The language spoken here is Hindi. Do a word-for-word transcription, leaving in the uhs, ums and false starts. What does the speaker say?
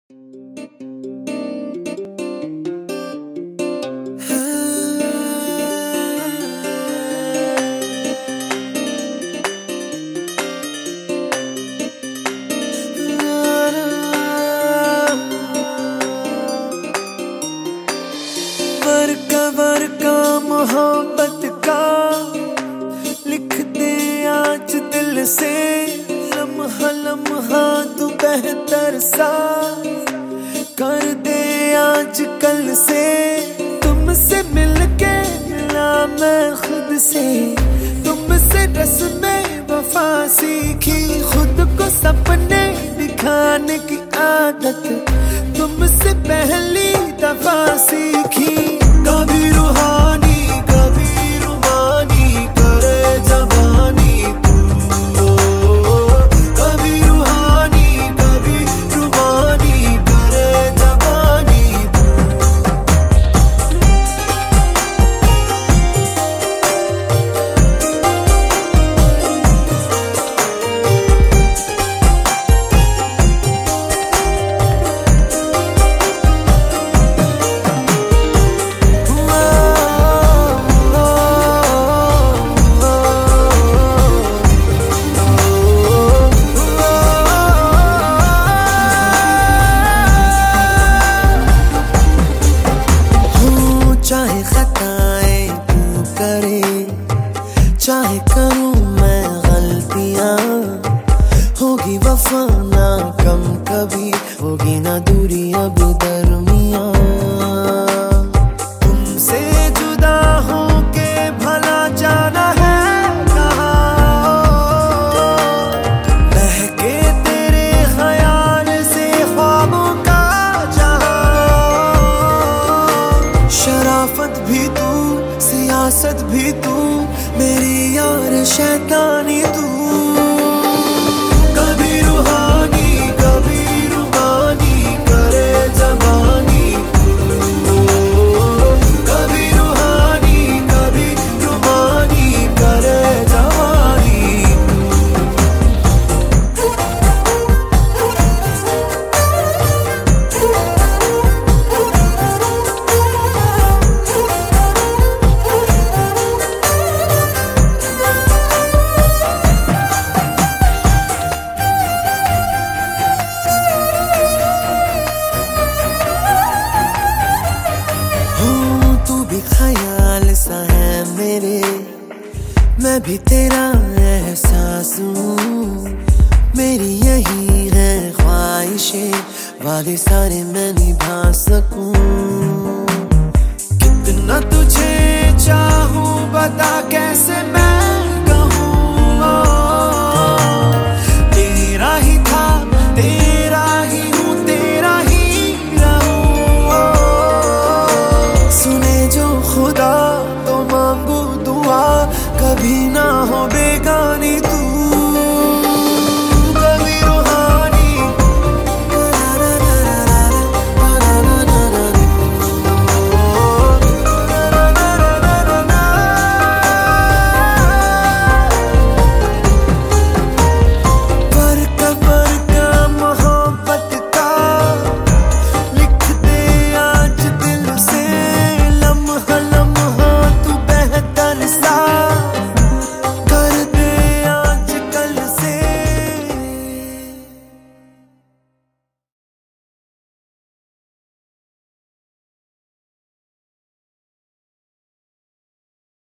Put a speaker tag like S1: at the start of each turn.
S1: कवर का मोहब्बत का लिख दे आज दिल से, लम्हा लम्हा तू बेहतर सा कर दे आज कल से। तुमसे मिलके मिला मैं खुद से, तुमसे रस्में वफा सीखी, खुद को सपने दिखाने की आदत तुमसे पहली दफा सीखी। कभी रूहानी कभी रुबानी करे जबानी तू, कभी रूहानी कभी रुबानी करे जबानी तू। चाहे खताएं तू करे, चाहे करूं मैं गलतियां, होगी वफा ना कम कभी, होगी ना दूरी अब दरमियां। तुमसे जुदा होके भला जाना है कहाँ, बहके तेरे ख्याल से ख्वाबों का जहां। शराफत भी तू सियासत भी तू, मेरी यार शैतानी तू। कभी रूहानी कभी रुबानी करे जबानी तू, कभी रूहानी कभी रुबानी करे जबानी ख्याल सा है मेरे, मैं भी तेरा एहसास हूँ। मेरी यही है ख्वाहिशें, वादे सारे मैं निभा सकूं। कितना तुझे चाहूँ बता कैसे मैं